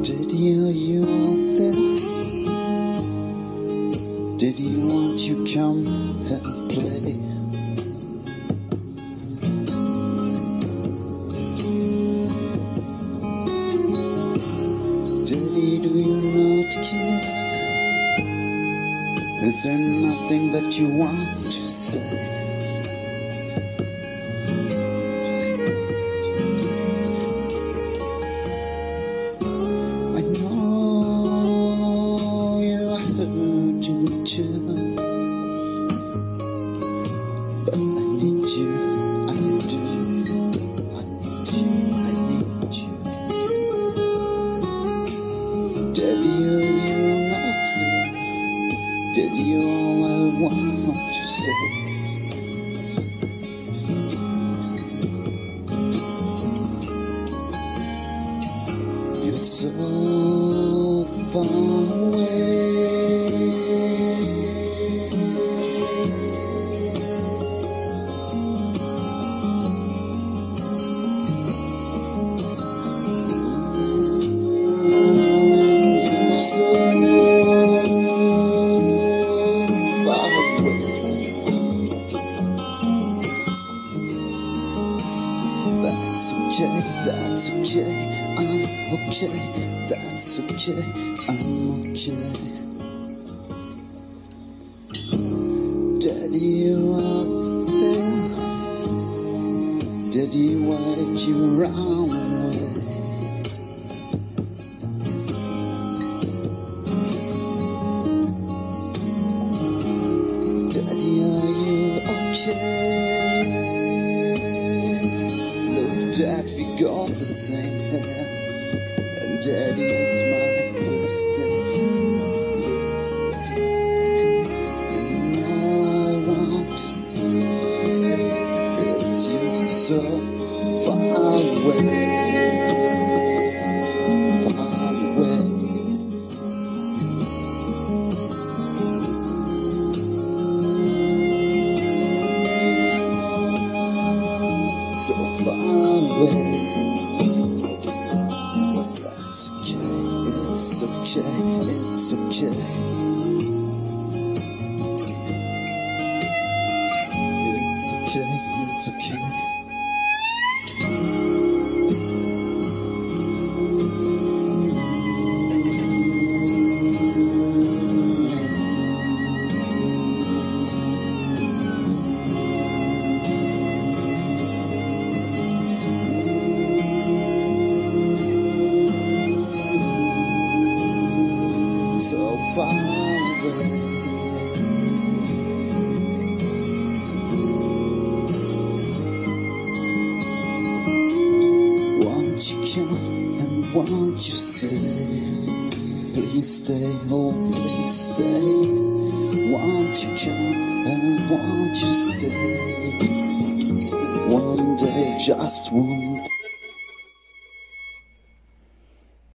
Daddy, are you out there? Daddy, won't you come and play? Daddy, do you not care? Is there nothing that you want to say? I know you hurt me too, but I need you, I do, I need you, I need you. Daddy, are you not there? Daddy, you're all I want to say. You're so far away. You're so far away. That's okay, that's okay, I'm okay, that's okay, I'm okay. Daddy, you out there? Daddy, why'd you run away? Daddy, are you okay? Look, Dad, we got the same hair. And Daddy, it's my birthday. And all I want to say is you're so far away. Far away. So far away. That's okay, it's okay, it's okay. It's okay, it's okay. So far away. Won't you come and won't you stay? Please stay, oh please stay. Won't you come and won't you stay? One day, just one day.